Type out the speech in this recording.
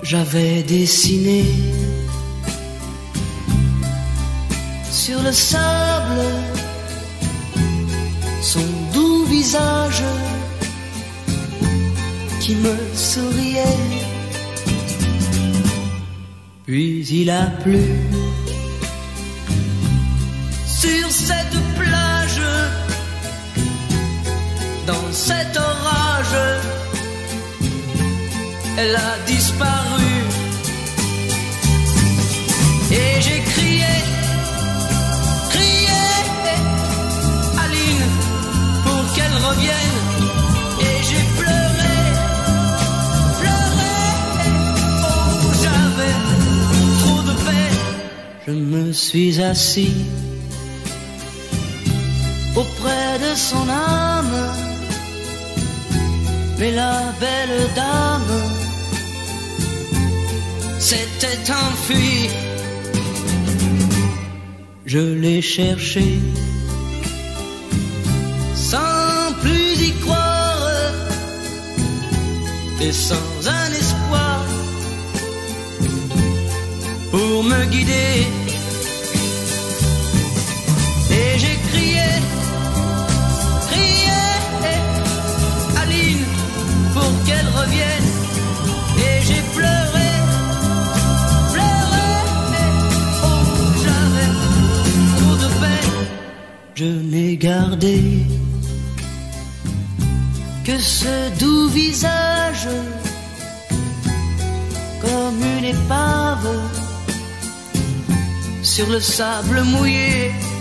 j'avais dessiné sur le sable son doux visage qui me souriait. Puis il a plu sur cette plage, dans cet orage, elle a disparu. Et j'ai crié, crié, Aline, pour qu'elle revienne. Et j'ai pleuré, pleuré, oh j'avais trop de peine. Je me suis assis auprès de son âme, mais la belle dame s'était enfuie. Je l'ai cherchée sans plus y croire et sans un espoir pour me guider. Et j'ai crié, crié, Aline, pour qu'elle revienne. Et j'ai pleuré, pleuré, oh j'avais trop de peine. Je n'ai gardé que ce doux visage, comme une épave sur le sable mouillé.